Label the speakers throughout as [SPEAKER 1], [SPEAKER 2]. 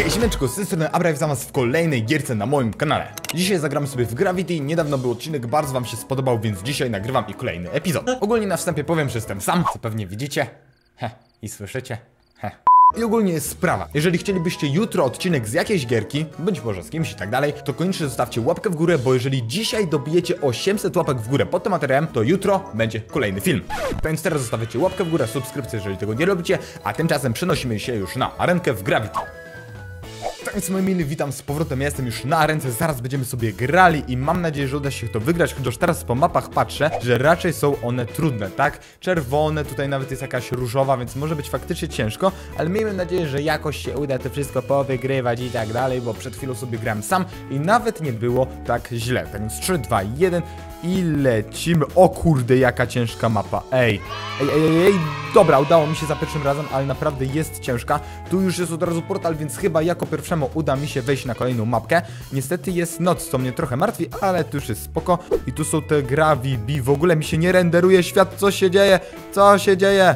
[SPEAKER 1] Hej, siemeczko, z tej strony Abra, witam was w kolejnej gierce na moim kanale. Dzisiaj zagramy sobie w Gravity, niedawno był odcinek, bardzo wam się spodobał, więc dzisiaj nagrywam i kolejny epizod. Ogólnie na wstępie powiem, że jestem sam, co pewnie widzicie i słyszycie. I ogólnie jest sprawa, jeżeli chcielibyście jutro odcinek z jakiejś gierki, być może z kimś i tak dalej, to koniecznie zostawcie łapkę w górę, bo jeżeli dzisiaj dobijecie 800 łapek w górę pod tym materiałem, to jutro będzie kolejny film. Więc teraz zostawiacie łapkę w górę, subskrypcję, jeżeli tego nie robicie, a tymczasem przenosimy się już na arenkę w Gravity. Tak więc moi mili, witam z powrotem, ja jestem już na arence, zaraz będziemy sobie grali i mam nadzieję, że uda się to wygrać, chociaż teraz po mapach patrzę, że raczej są one trudne, tak? Czerwone, tutaj nawet jest jakaś różowa, więc może być faktycznie ciężko, ale miejmy nadzieję, że jakoś się uda to wszystko powygrywać i tak dalej, bo przed chwilą sobie grałem sam i nawet nie było tak źle. Tak więc 3, 2, 1 i lecimy. O kurde, jaka ciężka mapa, ej, dobra, udało mi się za pierwszym razem, ale naprawdę jest ciężka. Tu już jest od razu portal, więc chyba jako pierwszemu uda mi się wejść na kolejną mapkę. Niestety jest noc, co mnie trochę martwi, ale tu już jest spoko. I tu są te Gravity, w ogóle mi się nie renderuje świat, co się dzieje? Co się dzieje?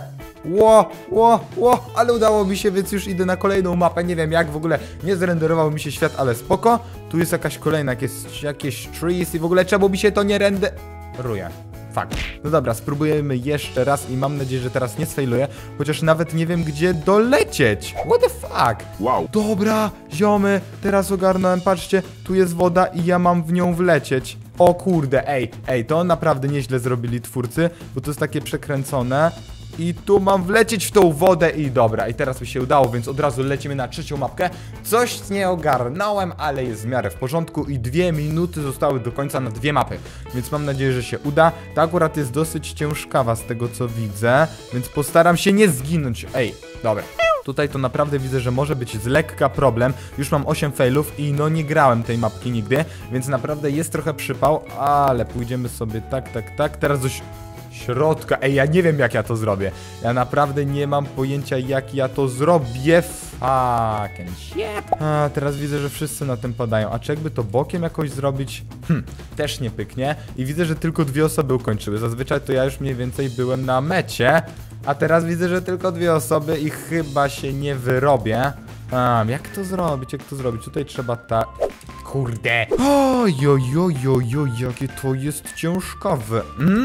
[SPEAKER 1] Ale udało mi się, więc już idę na kolejną mapę. Nie wiem jak, w ogóle nie zrenderował mi się świat, ale spoko. Tu jest jakaś kolejna, jakieś trees i w ogóle czemu mi się to nie renderuje? Fakt. No dobra, spróbujemy jeszcze raz i mam nadzieję, że teraz nie sfailuję, chociaż nawet nie wiem gdzie dolecieć. What the fuck? Wow. Dobra, ziomy, teraz ogarnąłem, patrzcie, tu jest woda i ja mam w nią wlecieć. O kurde, ej, to naprawdę nieźle zrobili twórcy, bo to jest takie przekręcone. I tu mam wlecieć w tą wodę i dobra, i teraz mi się udało, więc od razu lecimy na trzecią mapkę. Coś nie ogarnąłem, ale jest w miarę w porządku i 2 minuty zostały do końca na 2 mapy. Więc mam nadzieję, że się uda. Ta akurat jest dosyć ciężkawa z tego co widzę, więc postaram się nie zginąć. Ej, dobra. Tutaj to naprawdę widzę, że może być z lekka problem. Już mam 8 failów i no nie grałem tej mapki nigdy, więc naprawdę jest trochę przypał, ale pójdziemy sobie tak. Teraz dość środka. Ej, ja nie wiem jak ja to zrobię. Ja naprawdę nie mam pojęcia jak ja to zrobię. Fucking shit. Teraz widzę, że wszyscy na tym padają. A czy jakby to bokiem jakoś zrobić? Też nie pyknie. I widzę, że tylko 2 osoby ukończyły. Zazwyczaj to ja już mniej więcej byłem na mecie. A teraz widzę, że tylko 2 osoby i chyba się nie wyrobię. Jak to zrobić? Tutaj trzeba tak... Kurde. Oj, jakie to jest ciężkawe.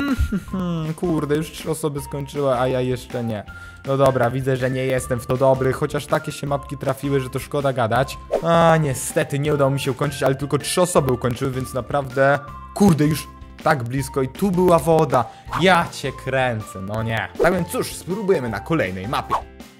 [SPEAKER 1] Kurde, już 3 osoby skończyły, a ja jeszcze nie. No dobra, widzę, że nie jestem w to dobry, chociaż takie się mapki trafiły, że to szkoda gadać. Niestety nie udało mi się ukończyć, ale tylko 3 osoby ukończyły, więc naprawdę... Kurde, już... tak blisko i tu była woda. Ja cię kręcę, no nie. Tak więc cóż, spróbujemy na kolejnej mapie.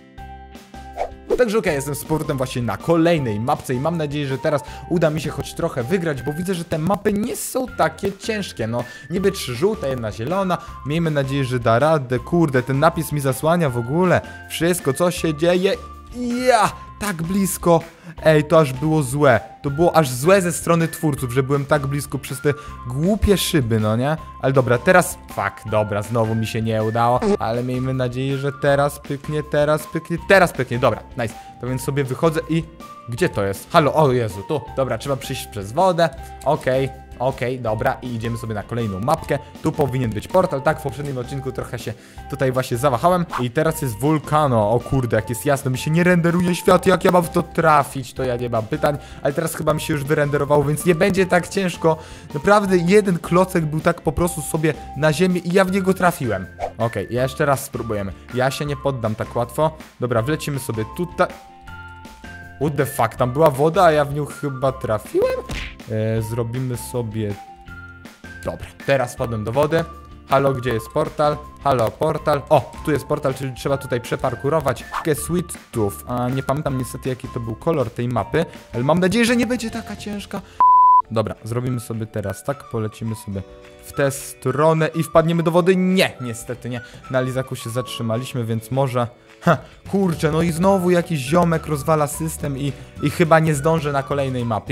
[SPEAKER 1] Także okej, jestem z powrotem właśnie na kolejnej mapce i mam nadzieję, że teraz uda mi się choć trochę wygrać, bo widzę, że te mapy nie są takie ciężkie. No, niby 3 żółte, 1 zielona. Miejmy nadzieję, że da radę. Kurde, ten napis mi zasłania w ogóle wszystko, co się dzieje. Tak blisko. Ej, to aż było złe. To było aż złe ze strony twórców, że byłem tak blisko przez te głupie szyby, no nie? Ale dobra, teraz... Fuck, dobra, znowu mi się nie udało. Ale miejmy nadzieję, że teraz pyknie. Dobra, nice. To więc sobie wychodzę i... Gdzie to jest? Halo, o Jezu, tu. Dobra, trzeba przyjść przez wodę. Okej, dobra, i idziemy sobie na kolejną mapkę. Tu powinien być portal, tak, w poprzednim odcinku trochę się tutaj właśnie zawahałem. I teraz jest Volcano, o kurde, jak jest jasno, mi się nie renderuje świat, jak ja mam w to trafić, to ja nie mam pytań. Ale teraz chyba mi się już wyrenderowało, więc nie będzie tak ciężko. Naprawdę jeden klocek był tak po prostu sobie na ziemi i ja w niego trafiłem. Okej, jeszcze raz spróbujemy. Ja się nie poddam tak łatwo. Dobra, wlecimy sobie tutaj. What the fuck, tam była woda, a ja w nią chyba trafiłem? Zrobimy sobie... Dobra, teraz wpadłem do wody. Halo, gdzie jest portal? Halo, portal. O, tu jest portal, czyli trzeba tutaj przeparkurować. Sweet Tooth. Nie pamiętam niestety jaki to był kolor tej mapy, ale mam nadzieję, że nie będzie taka ciężka. Dobra, zrobimy sobie teraz tak, polecimy sobie w tę stronę i wpadniemy do wody. Nie, niestety nie. Na lizaku się zatrzymaliśmy, więc może... Kurczę, no i znowu jakiś ziomek rozwala system i chyba nie zdążę na kolejnej mapie.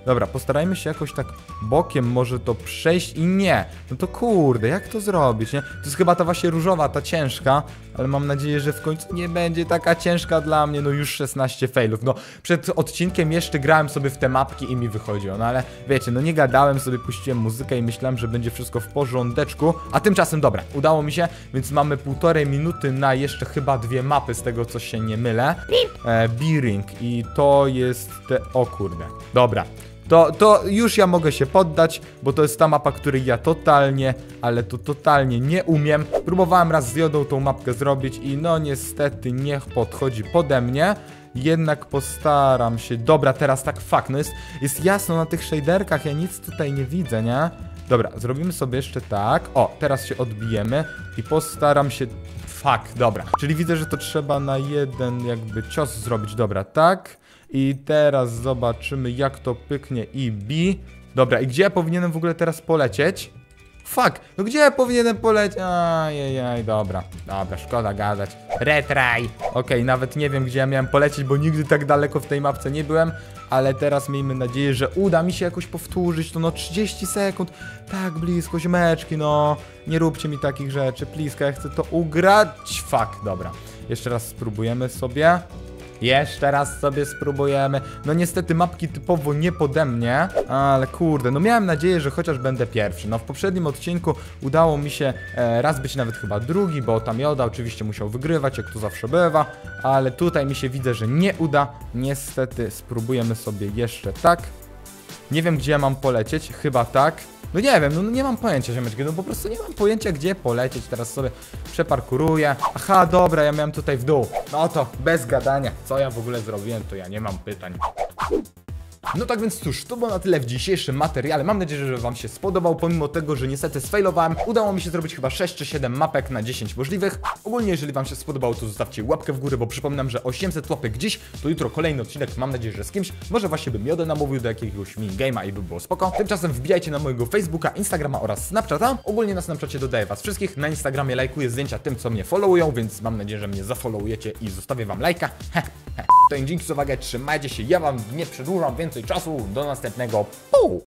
[SPEAKER 1] Dobra, postarajmy się jakoś tak bokiem może to przejść i nie. No to kurde, jak to zrobić, nie? To jest chyba ta właśnie różowa, ta ciężka, ale mam nadzieję, że w końcu nie będzie taka ciężka dla mnie. No już 16 failów. No przed odcinkiem jeszcze grałem sobie w te mapki i mi wychodziło, no ale wiecie, no nie gadałem sobie, puściłem muzykę i myślałem, że będzie wszystko w porządeczku, a tymczasem dobra, udało mi się, więc mamy 1,5 minuty na jeszcze chyba 2 mapy, z tego co się nie mylę. B-Ring i to jest te... O kurde, dobra. To już ja mogę się poddać, bo to jest ta mapa, której ja totalnie, ale to totalnie nie umiem. Próbowałem raz z Jodą tą mapkę zrobić i no niestety nie podchodzi pode mnie. Jednak postaram się. Dobra, teraz tak fuck, no jest jasno na tych shaderkach, ja nic tutaj nie widzę, nie? Dobra, zrobimy sobie jeszcze tak. O, teraz się odbijemy i postaram się... Fuck, dobra. Czyli widzę, że to trzeba na jeden jakby cios zrobić. Dobra, tak. I teraz zobaczymy, jak to pyknie i bi. Dobra, i gdzie ja powinienem w ogóle teraz polecieć? Fuck, no gdzie ja powinienem polecieć? Ajajaj, dobra, szkoda gadać. Retry. Okej, nawet nie wiem, gdzie ja miałem polecieć, bo nigdy tak daleko w tej mapce nie byłem. Ale teraz miejmy nadzieję, że uda mi się jakoś powtórzyć to, no 30 sekund. Tak blisko, ziomeczki, no. Nie róbcie mi takich rzeczy, please, ja chcę to ugrać. Fuck, dobra. Jeszcze raz spróbujemy sobie. Jeszcze raz sobie spróbujemy. No niestety mapki typowo nie pode mnie, ale kurde, no miałem nadzieję, że chociaż będę pierwszy. No w poprzednim odcinku udało mi się raz być nawet chyba drugi, bo tam Joda oczywiście musiał wygrywać, jak to zawsze bywa. Ale tutaj mi się widzę, że nie uda. Niestety spróbujemy sobie jeszcze tak. Nie wiem, gdzie ja mam polecieć, chyba tak. No nie wiem, no nie mam pojęcia, ziomeczki, no po prostu nie mam pojęcia, gdzie polecieć, teraz sobie przeparkuruję. Aha, dobra, ja miałem tutaj w dół. No to, bez gadania, co ja w ogóle zrobiłem, to ja nie mam pytań. No tak więc cóż, to było na tyle w dzisiejszym materiale. Mam nadzieję, że wam się spodobał, pomimo tego, że niestety sfailowałem. Udało mi się zrobić chyba 6 czy 7 mapek na 10 możliwych. Ogólnie, jeżeli wam się spodobało, to zostawcie łapkę w górę, bo przypominam, że 800 łapek dziś, to jutro kolejny odcinek, mam nadzieję, że z kimś. Może właśnie bym Jodę namówił do jakiegoś minigame'a i by było spoko. Tymczasem wbijajcie na mojego Facebooka, Instagrama oraz Snapchata. Ogólnie na Snapchacie dodaję was wszystkich, na Instagramie lajkuję zdjęcia tym, co mnie followują, więc mam nadzieję, że mnie zafollowujecie i zostawię wam lajka. To dzięki za uwagę, trzymajcie się, ja wam nie przedłużam więcej czasu, do następnego.